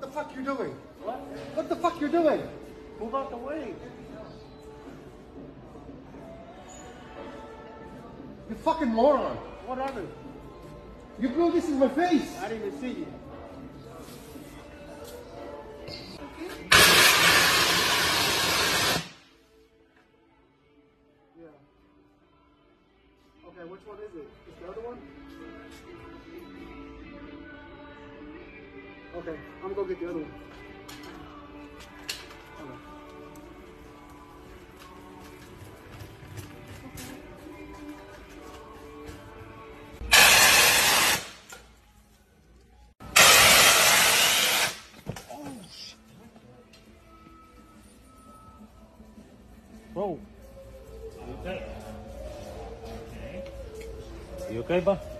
the fuck you doing? What? What the fuck you doing? Move out the way. You fucking moron. What are they? You blew this in my face. I didn't even see you. Yeah. Okay, which one is it? Is the other one? Okay, I'm gonna go get the other one. Okay. Whoa. You okay? Okay. You okay, bud?